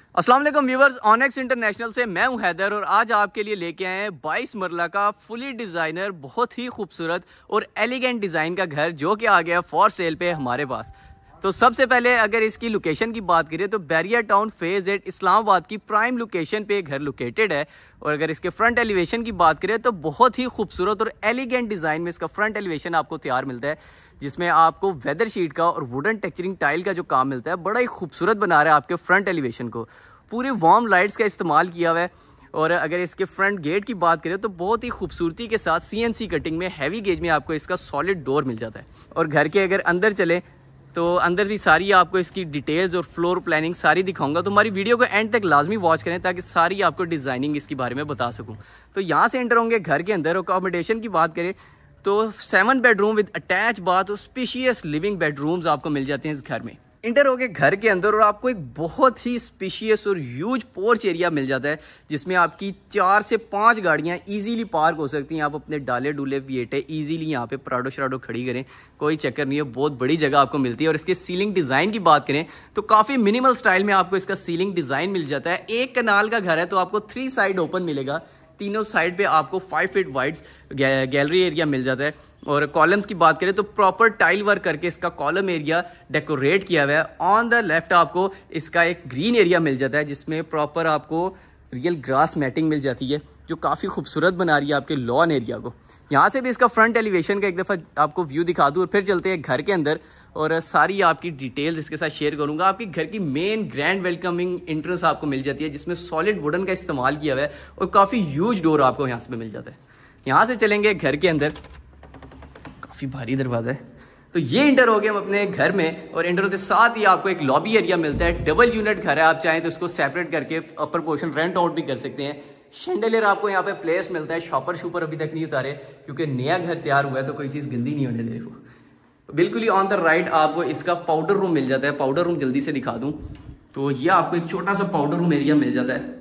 अस्सलाम वालेकुम viewers, onyx international से मैं हूं हैदर और आज आपके लिए लेके आए हैं 22 मरला का फुली डिज़ाइनर बहुत ही खूबसूरत और एलिगेंट डिज़ाइन का घर जो कि आ गया फॉर सेल पे हमारे पास। तो सबसे पहले अगर इसकी लोकेशन की बात करें तो बैरिया टाउन फेज़ 8 इस्लामाबाद की प्राइम लोकेशन पे घर लोकेटेड है। और अगर इसके फ्रंट एलिवेशन की बात करें तो बहुत ही खूबसूरत और एलिगेंट डिज़ाइन में इसका फ्रंट एलिवेशन आपको तैयार मिलता है, जिसमें आपको वेदर शीट का और वुडन टेक्चरिंग टाइल का जो काम मिलता है बड़ा ही खूबसूरत बना रहा है आपके फ्रंट एलिवेशन को। पूरी वार्म लाइट्स का इस्तेमाल किया हुआ है। और अगर इसके फ्रंट गेट की बात करें तो बहुत ही खूबसूरती के साथ सीएनसी कटिंग में हैवी गेज में आपको इसका सॉलिड डोर मिल जाता है। और घर के अगर अंदर चले तो अंदर भी सारी आपको इसकी डिटेल्स और फ्लोर प्लानिंग सारी दिखाऊंगा, तो हमारी वीडियो को एंड तक लाजमी वॉच करें ताकि सारी आपको डिज़ाइनिंग इसके बारे में बता सकूं। तो यहाँ से एंटर होंगे घर के अंदर। अकोमोडेशन की बात करें तो 7 बेडरूम विद अटैच बाथ और स्पेशियस लिविंग बेडरूम्स आपको मिल जाते हैं इस घर में। इंटर हो गए घर के अंदर और आपको एक बहुत ही स्पेशियस और ह्यूज पोर्च एरिया मिल जाता है, जिसमें आपकी 4 से 5 गाड़ियां इजीली पार्क हो सकती हैं। आप अपने डाले डूले विएटे इजीली यहाँ पे प्राडो शराडो खड़ी करें, कोई चक्कर नहीं है, बहुत बड़ी जगह आपको मिलती है। और इसके सीलिंग डिज़ाइन की बात करें तो काफ़ी मिनिमल स्टाइल में आपको इसका सीलिंग डिज़ाइन मिल जाता है। एक कनाल का घर है तो आपको 3 साइड ओपन मिलेगा, तीनों साइड पे आपको 5 फीट वाइड गैलरी एरिया मिल जाता है। और कॉलम्स की बात करें तो प्रॉपर टाइल वर्क करके इसका कॉलम एरिया डेकोरेट किया हुआ है। ऑन द लेफ्ट आपको इसका एक ग्रीन एरिया मिल जाता है, जिसमें प्रॉपर आपको रियल ग्रास मैटिंग मिल जाती है जो काफ़ी खूबसूरत बना रही है आपके लॉन एरिया को। यहाँ से भी इसका फ्रंट एलिवेशन का एक दफ़ा आपको व्यू दिखा दूँ और फिर चलते हैं घर के अंदर और सारी आपकी डिटेल्स इसके साथ शेयर करूंगा। आपकी घर की मेन ग्रैंड वेलकमिंग एंट्रेंस आपको मिल जाती है, जिसमें सॉलिड वुडन का इस्तेमाल किया हुआ है और काफ़ी ह्यूज डोर आपको यहाँ से मिल जाता है। यहाँ से चलेंगे घर के अंदर, काफ़ी भारी दरवाज़ा है। तो ये इंटर हो गए हम अपने घर में और इंटर होते साथ ही आपको एक लॉबी एरिया मिलता है। डबल यूनिट घर है, आप चाहें तो उसको सेपरेट करके अपर पोर्शन रेंट आउट भी कर सकते हैं। शेंडलियर आपको यहाँ पे प्लेस मिलता है। शॉपर शूपर अभी तक नहीं उतारे क्योंकि नया घर तैयार हुआ है तो कोई चीज़ गंदी नहीं होने दे रही वो। बिल्कुल ही ऑन द राइट आपको इसका पाउडर रूम मिल जाता है। पाउडर रूम जल्दी से दिखा दूँ तो ये आपको एक छोटा सा पाउडर रूम एरिया मिल जाता है,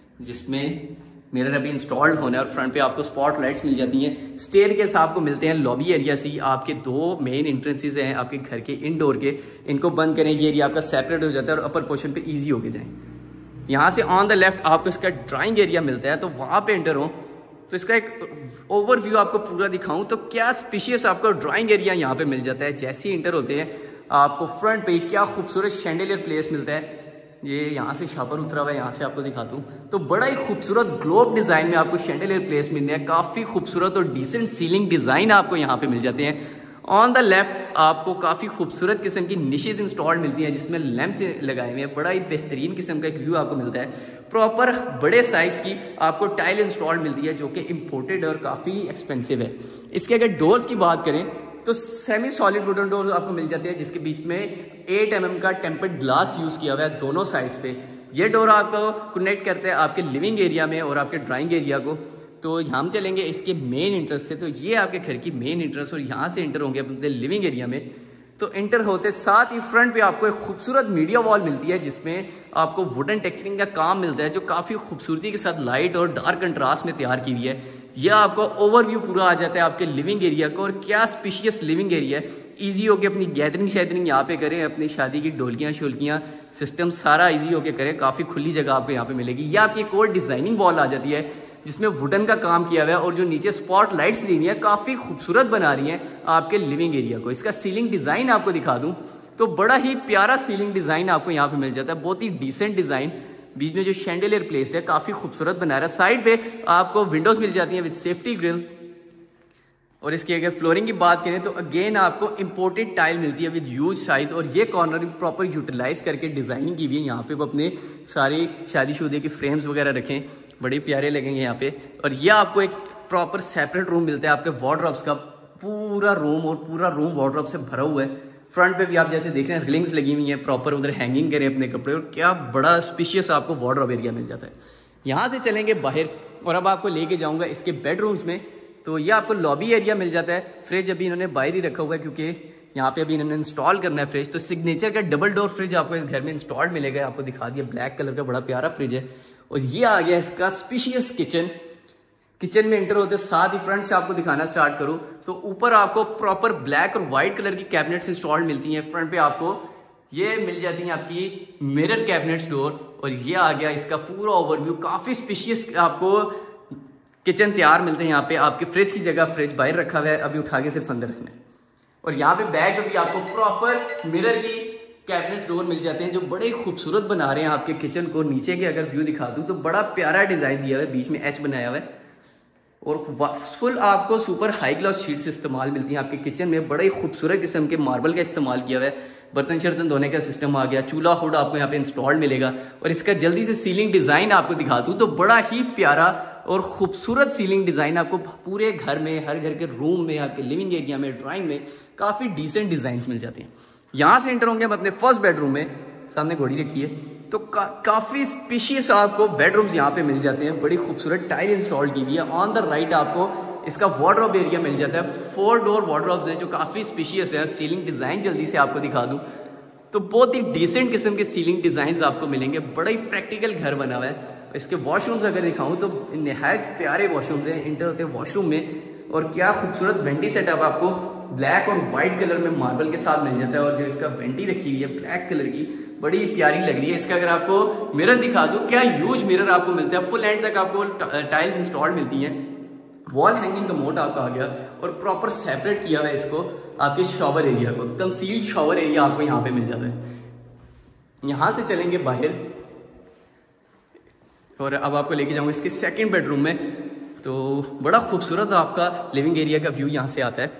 जिसमें मिरर अभी इंस्टॉल्ड होना है और फ्रंट पे आपको स्पॉट लाइट्स मिल जाती हैं। स्टेयर केस आपको मिलते हैं लॉबी एरिया से। आपके 2 मेन एंट्रेंसेस हैं आपके घर के इनडोर के, इनको बंद करें ये एरिया आपका सेपरेट हो जाता है और अपर पोर्शन पे इजी होके जाएं। यहाँ से ऑन द लेफ्ट आपको इसका ड्राइंग एरिया मिलता है, तो वहाँ पे एंटर हो तो इसका एक ओवरव्यू आपको पूरा दिखाऊं तो क्या स्पेशियस आपको ड्राइंग एरिया यहाँ पे मिल जाता है। जैसे ही इंटर होते हैं आपको फ्रंट पे क्या खूबसूरत शैंडलियर प्लेस मिलता है। ये यहाँ से शापर उतरा हुआ है, यहाँ से आपको दिखाता हूँ तो बड़ा ही खूबसूरत ग्लोब डिज़ाइन में आपको शैंडलियर प्लेस मिल रहा है। काफ़ी खूबसूरत और डिसेंट सीलिंग डिज़ाइन आपको यहाँ पे मिल जाते हैं। ऑन द लेफ्ट आपको काफ़ी खूबसूरत किस्म की निशेज इंस्टॉल्ड मिलती हैं, जिसमें लैंप्स लगाए हुए हैं। बड़ा ही बेहतरीन किस्म का एक व्यू आपको मिलता है। प्रॉपर बड़े साइज़ की आपको टाइल इंस्टॉल्ड मिलती है जो कि इम्पोर्टेड और काफ़ी एक्सपेंसिव है। इसके अगर डोर्स की बात करें तो सेमी सॉलिड वुडन डोर्स आपको मिल जाते हैं, जिसके बीच में 8 mm का टेम्पर्ड ग्लास यूज़ किया हुआ है दोनों साइड्स पे। ये डोर आपको कनेक्ट करते हैं आपके लिविंग एरिया में और आपके ड्राइंग एरिया को। तो हम चलेंगे इसके मेन इंटरेस्ट से। तो ये आपके घर की मेन इंटरेस्ट और यहाँ से इंटर होंगे अपने लिविंग एरिया में। तो इंटर होते साथ ही फ्रंट पे आपको एक खूबसूरत मीडिया वॉल मिलती है, जिसमें आपको वुडन टेक्सचरिंग का काम मिलता है जो काफ़ी खूबसूरती के साथ लाइट और डार्क कंट्रास्ट में तैयार की हुई है। यह आपको ओवरव्यू पूरा आ जाता है आपके लिविंग एरिया को। और क्या स्पेशियस लिविंग एरिया है, ईजी होके अपनी गैदरिंग शैदरिंग यहाँ पे करें, अपनी शादी की ढोलकियाँ शोलकियाँ सिस्टम सारा ईजी होके करें। काफ़ी खुली जगह आपको यहाँ पे मिलेगी। यह आपकी एक और डिज़ाइनिंग वॉल आ जाती है जिसमें वुडन का काम किया हुआ है और जो नीचे स्पॉट लाइट्स दी हुई है काफ़ी खूबसूरत बना रही हैं आपके लिविंग एरिया को। इसका सीलिंग डिज़ाइन आपको दिखा दूँ तो बड़ा ही प्यारा सीलिंग डिज़ाइन आपको यहाँ पे मिल जाता है, बहुत ही डिसेंट डिज़ाइन। बीच में जो शैंडलियर प्लेस्ड है काफ़ी खूबसूरत बना रहा है। साइड पे आपको विंडोज़ मिल जाती हैं विद सेफ्टी ग्रिल्स। और इसकी अगर फ्लोरिंग की बात करें तो अगेन आपको इंपोर्टेड टाइल मिलती है विद ह्यूज साइज़। और ये कॉर्नर भी प्रॉपर यूटिलाइज करके डिज़ाइनिंग की हुई है। यहाँ पे वो अपने सारे शादीशुदा के फ्रेम्स वगैरह रखें, बड़े प्यारे लगेंगे यहाँ पे। और यह आपको एक प्रॉपर सेपरेट रूम मिलता है आपके वार्डरोब्स का। पूरा रूम और पूरा रूम वार्डरोब से भरा हुआ है। फ्रंट पे भी आप जैसे देख रहे हैं रिलिंग्स लगी हुई हैं, प्रॉपर उधर हैंगिंग करें अपने कपड़े और क्या बड़ा स्पेशियस आपको वार्डरोब एरिया मिल जाता है। यहाँ से चलेंगे बाहर और अब आपको लेके जाऊँगा इसके बेडरूम्स में। तो ये आपको लॉबी एरिया मिल जाता है। फ्रिज अभी इन्होंने बाहर ही रखा हुआ है क्योंकि यहाँ पे अभी इन्होंने इंस्टॉल करना है फ्रिज। तो सिग्नेचर का डबल डोर फ्रिज आपको इस घर में इंस्टॉल्ड मिलेगा। आपको दिखा दिया, ब्लैक कलर का बड़ा प्यारा फ्रिज है। और ये आ गया इसका स्पेशियस किचन। किचन में एंटर होते साथ ही फ्रंट से आपको दिखाना स्टार्ट करूं तो ऊपर आपको प्रॉपर ब्लैक और वाइट कलर की कैबिनेट्स इंस्टॉल्ड मिलती हैं। फ्रंट पे आपको ये मिल जाती हैं आपकी मिरर कैबिनेट डोर, और ये आ गया इसका पूरा ओवरव्यू। काफ़ी स्पेशियस आपको किचन तैयार मिलते हैं यहाँ पे। आपके फ्रिज की जगह फ्रिज बाहर रखा हुआ है, अभी उठा के सिर्फ अंदर रखना है। और यहाँ पे बैग में भी आपको प्रॉपर मिरर की कैबिनेट डोर मिल जाते हैं जो बड़े खूबसूरत बना रहे हैं आपके किचन को। नीचे के अगर व्यू दिखा दूँ तो बड़ा प्यारा डिज़ाइन दिया हुआ है, बीच में एच बनाया हुआ है, और फुल आपको सुपर हाई ग्लॉस शीट्स इस्तेमाल मिलती हैं आपके किचन में। बड़े ही खूबसूरत किस्म के मार्बल का इस्तेमाल किया हुआ है। बर्तन शर्तन धोने का सिस्टम आ गया, चूल्हा हुड आपको यहाँ पे इंस्टॉल्ड मिलेगा। और इसका जल्दी से सीलिंग डिज़ाइन आपको दिखा दूँ तो बड़ा ही प्यारा और खूबसूरत सीलिंग डिज़ाइन आपको पूरे घर में, हर घर के रूम में, आपके लिविंग एरिया में, ड्राइंग में काफ़ी डिसेंट डिज़ाइंस मिल जाते हैं। यहाँ से एंटर होंगे हम अपने फर्स्ट बेडरूम में। सामने घोड़ी रखी है तो काफ़ी स्पेशियस आपको बेडरूम्स यहाँ पे मिल जाते हैं। बड़ी खूबसूरत टाइल इंस्टॉल की हुई है। ऑन द राइट आपको इसका वार्डरोब एरिया मिल जाता है। 4 डोर वार्डरोब्स हैं जो काफ़ी स्पेशियस है। सीलिंग डिज़ाइन जल्दी से आपको दिखा दूँ तो बहुत ही डिसेंट किस्म के सीलिंग डिज़ाइंस आपको मिलेंगे। बड़ा ही प्रैक्टिकल घर बना हुआ है। इसके वॉशरूम्स अगर दिखाऊँ तो नहायत प्यारे वॉशरूम्स हैं। इंटर होते हैं वॉशरूम में, और क्या खूबसूरत वेंटी सेटअप आपको ब्लैक और वाइट कलर में मार्बल के साथ मिल जाता है। और जो इसका वेंटी रखी हुई है ब्लैक कलर की, बड़ी प्यारी लग रही है। इसका अगर आपको मिरर दिखा दूँ, क्या ह्यूज मिरर आपको मिलता है। फुल एंड तक आपको टाइल्स इंस्टॉल मिलती हैं। वॉल हैंगिंग कमोड आपका आ गया, और प्रॉपर सेपरेट किया हुआ है इसको आपके शॉवर एरिया को। कंसील्ड शॉवर एरिया आपको यहाँ पे मिल जाता है। यहाँ से चलेंगे बाहर, और अब आपको लेके जाऊँगा इसके सेकंड बेडरूम में। तो बड़ा खूबसूरत आपका लिविंग एरिया का व्यू यहाँ से आता है।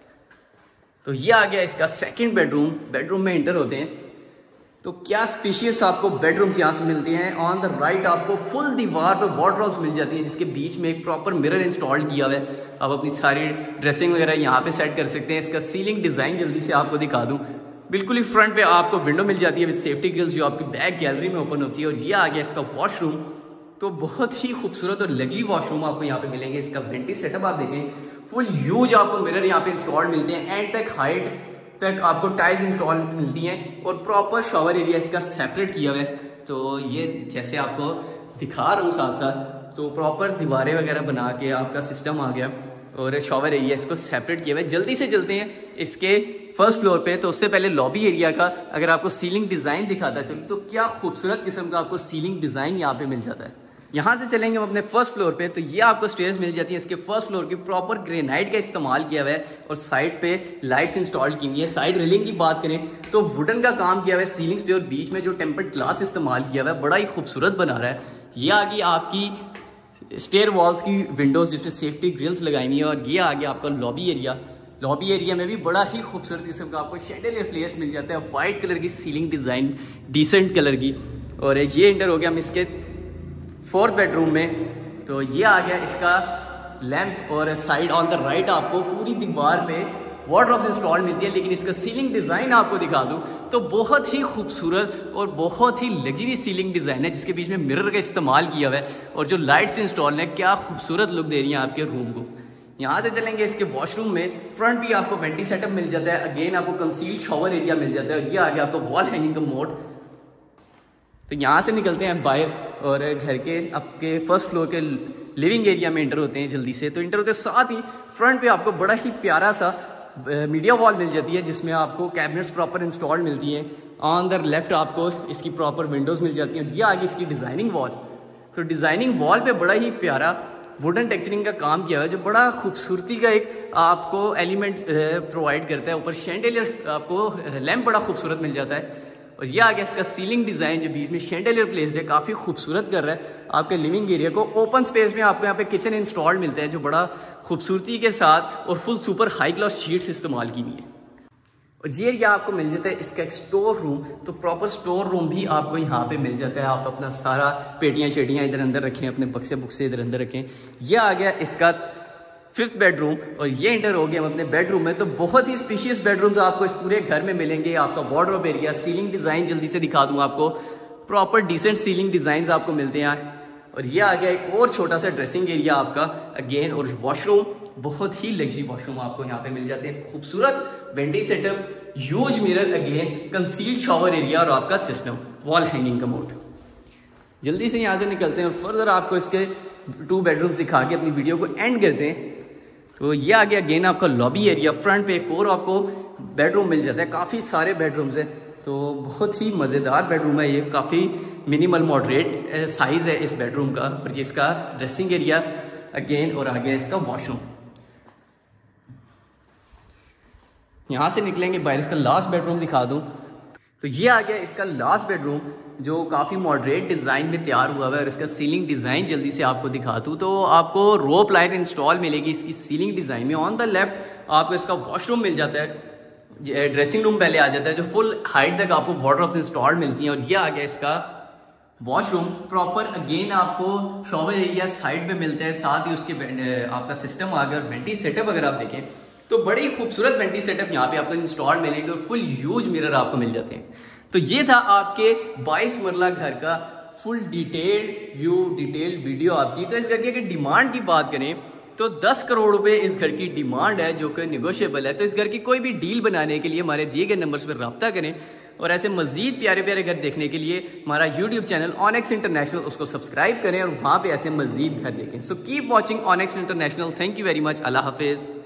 तो ये आ गया इसका सेकंड बेडरूम। बेडरूम में एंटर होते हैं तो क्या स्पेशियस आपको बेडरूम्स यहाँ से मिलते हैं। ऑन द राइट आपको फुल दीवार पे वार्डरोब्स मिल जाती हैं जिसके बीच में एक प्रॉपर मिरर इंस्टॉल किया हुआ है। आप अपनी सारी ड्रेसिंग वगैरह यहाँ पे सेट कर सकते हैं। इसका सीलिंग डिज़ाइन जल्दी से आपको दिखा दूँ। बिल्कुल ही फ्रंट पे आपको विंडो मिल जाती है विद सेफ्टी ग्रिल्स जो आपकी बैक गैलरी में ओपन होती है। और ये आ गया इसका वॉशरूम। तो बहुत ही खूबसूरत और लग्जरी वॉशरूम आपको यहाँ पे मिलेंगे। इसका वेंटी सेटअप आप देखें, फुल ह्यूज आपको मिरर यहाँ पे इंस्टॉल मिलते हैं। एंड तक हाइट तक आपको टाइल्स इंस्टॉल मिलती हैं, और प्रॉपर शॉवर एरिया इसका सेपरेट किया हुआ है। तो ये जैसे आपको दिखा रहा हूँ साथ साथ, तो प्रॉपर दीवारें वगैरह बना के आपका सिस्टम आ गया, और शॉवर एरिया इसको सेपरेट किया हुआ है। जल्दी से चलते हैं इसके फर्स्ट फ्लोर पे। तो उससे पहले लॉबी एरिया का अगर आपको सीलिंग डिज़ाइन दिखाता है तो क्या खूबसूरत किस्म का आपको सीलिंग डिज़ाइन यहाँ पे मिल जाता है। यहाँ से चलेंगे हम अपने फर्स्ट फ्लोर पे। तो ये आपको स्टेयर्स मिल जाती है। इसके फर्स्ट फ्लोर की प्रॉपर ग्रेनाइट का इस्तेमाल किया हुआ है, और साइड पे लाइट्स इंस्टॉल की हुई है। साइड रेलिंग की बात करें तो वुडन का काम किया हुआ है सीलिंग्स पे, और बीच में जो टेम्पर्ड ग्लास इस्तेमाल किया हुआ है बड़ा ही खूबसूरत बना रहा है। ये आ गई आपकी स्टेयर वॉल्स की विंडोज़ जिसपे सेफ्टी ग्रिल्स लगाई हुई है। और ये आ गया आपका लॉबी एरिया। लॉबी एरिया में भी बड़ा ही खूबसूरत किस्म का आपको शैंडेलियर प्लेस मिल जाता है। वाइट कलर की सीलिंग डिज़ाइन, डिसेंट कलर की। और ये एंटर हो गया हम इसके फोर्थ बेडरूम में। तो ये आ गया इसका लैंप, और साइड ऑन द राइट आपको पूरी दीवार पे वार्डरोब्स इंस्टॉल मिलती है। लेकिन इसका सीलिंग डिज़ाइन आपको दिखा दूँ तो बहुत ही खूबसूरत और बहुत ही लग्जरी सीलिंग डिज़ाइन है, जिसके बीच में मिरर का इस्तेमाल किया हुआ है। और जो लाइट्स इंस्टॉल हैं क्या खूबसूरत लुक दे रही हैं आपके रूम को। यहाँ से चलेंगे इसके वॉशरूम में। फ्रंट भी आपको वेंटी सेटअप मिल जाता है। अगेन आपको कंसील्ड शॉवर एरिया मिल जाता है। और ये आ गया आपको वॉल हैंगिंग का मोड। तो यहाँ से निकलते हैं बाहर, और घर के आपके फर्स्ट फ्लोर के लिविंग एरिया में इंटर होते हैं जल्दी से। तो इंटर होते साथ ही फ्रंट पे आपको बड़ा ही प्यारा सा मीडिया वॉल मिल जाती है, जिसमें आपको कैबिनेट्स प्रॉपर इंस्टॉल मिलती हैं। ऑन द लेफ्ट आपको इसकी प्रॉपर विंडोज़ मिल जाती हैं। और ये आगे इसकी डिज़ाइनिंग वॉल। तो डिज़ाइनिंग वॉल पे बड़ा ही प्यारा वुडन टेक्सचरिंग का काम किया हुआ है, जो बड़ा खूबसूरती का एक आपको एलिमेंट प्रोवाइड करता है। ऊपर शैंडेलियर आपको लैंप बड़ा खूबसूरत मिल जाता है। और ये आ गया इसका सीलिंग डिज़ाइन जो बीच में शैंडेलियर प्लेस्ड है, काफ़ी खूबसूरत कर रहा है आपके लिविंग एरिया को। ओपन स्पेस में आपको यहाँ पे किचन इंस्टॉल्ड मिलता है जो बड़ा खूबसूरती के साथ और full super high gloss sheets इस्तेमाल की हुई है। और ये एरिया आपको मिल जाता है इसका एक स्टोर रूम। तो प्रॉपर स्टोर रूम भी आपको यहाँ पे मिल जाता है। आप अपना सारा पेटियाँ शेटियाँ इधर अंदर रखें, अपने बक्से बुक्से इधर अंदर रखें। यह आ गया इसका फिफ्थ बेडरूम, और ये एंटर हो गया हम अपने बेडरूम में। तो बहुत ही स्पेशियस बेडरूम्स आपको इस पूरे घर में मिलेंगे। आपका वार्डरोब एरिया, सीलिंग डिज़ाइन जल्दी से दिखा दूँ आपको, प्रॉपर डिसेंट सीलिंग डिज़ाइंस आपको मिलते हैं। और ये आ गया एक और छोटा सा ड्रेसिंग एरिया आपका अगेन, और वॉशरूम बहुत ही लग्जरी वॉशरूम आपको यहाँ पे मिल जाते हैं। खूबसूरत vanity setup, huge mirror, again concealed shower area, और आपका सिस्टम वॉल हैंगिंग कमोड। जल्दी से यहाँ से निकलते हैं और फर्दर आपको इसके 2 बेडरूम्स दिखा के अपनी वीडियो को एंड करते हैं। तो ये आ गया अगेन आपका लॉबी एरिया। फ्रंट पे एक और आपको बेडरूम मिल जाता है। काफ़ी सारे बेडरूम्स हैं। तो बहुत ही मज़ेदार बेडरूम है ये, काफ़ी मिनिमल मॉडरेट साइज़ है इस बेडरूम का। और ये इसका ड्रेसिंग एरिया अगेन, और आ गया इसका वॉशरूम। यहाँ से निकलेंगे बाहर, इसका लास्ट बेडरूम दिखा दूँ तो ये आ गया इसका लास्ट बेडरूम, जो काफ़ी मॉडरेट डिज़ाइन में तैयार हुआ है। और इसका सीलिंग डिज़ाइन जल्दी से आपको दिखा दूँ तो आपको रोप लाइट इंस्टॉल मिलेगी इसकी सीलिंग डिज़ाइन में। ऑन द लेफ्ट आपको इसका वॉशरूम मिल जाता है, ड्रेसिंग रूम पहले आ जाता है, जो फुल हाइट तक आपको वार्डरोब्स इंस्टॉल मिलती हैं। और ये आ गया इसका वॉशरूम प्रॉपर। अगेन आपको शॉवर एरिया साइड पे मिलता है, साथ ही उसके आपका सिस्टम आ गया। और वेंटी सेटअप अगर आप देखें तो बड़ी खूबसूरत वेंटी सेटअप यहाँ पे आपको इंस्टॉल मिलेंगे, और फुल ह्यूज मिरर आपको मिल जाते हैं। तो ये था आपके 22 मरला घर का full detailed view, detailed video आपकी। तो इस घर की अगर डिमांड की बात करें तो 10 करोड़ रुपए इस घर की डिमांड है, जो कि निगोशिएबल है। तो इस घर की कोई भी डील बनाने के लिए हमारे दिए गए नंबर्स पर रब्ता करें। और ऐसे मजीद प्यारे प्यारे घर देखने के लिए हमारा यूट्यूब चैनल ऑनेक्स इंटरनेशनल, उसको सब्सक्राइब करें और वहाँ पे ऐसे मजीद घर देखें। So keep watching Onex international. Thank you very much. अल्लाह हाफिज़।